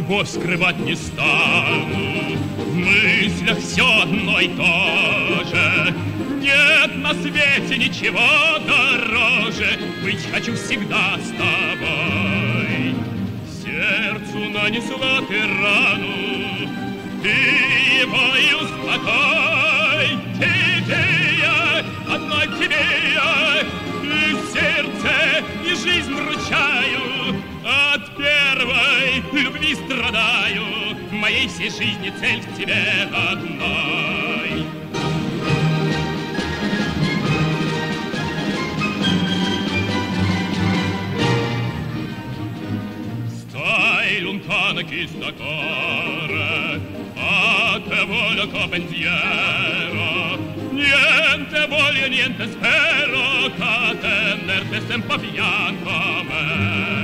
любовь скрывать не стану. В мыслях все одно и то же. Нет на свете ничего дороже. Быть хочу всегда с тобой. Сердцу нанесла ты рану, ты его и успокой. Тебе я, одной тебе я, и в сердце, и жизнь вручаю. От первой любви страдаю, моей всей жизни цель в тебе одной. Stai lontana chi sta cuore, a te voglio pensiero. Niente voglio, niente spero, che tenerti sempre a fianco a me.